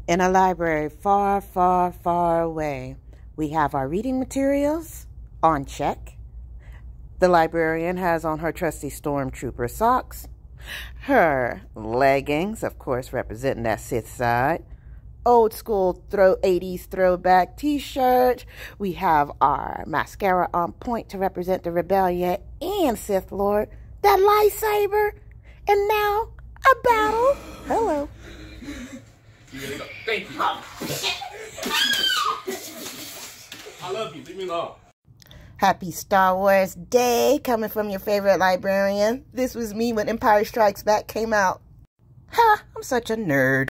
In a library far, far, far away, we have our reading materials on check. The librarian has on her trusty stormtrooper socks, her leggings, of course, representing that Sith side, old school 80s throwback t-shirt. We have our mascara on point to represent the rebellion and Sith Lord, that lightsaber, and now a battle. Hello. Thank you. I love you. Leave me alone. Happy Star Wars Day coming from your favorite librarian. This was me when Empire Strikes Back came out. Ha! I'm such a nerd.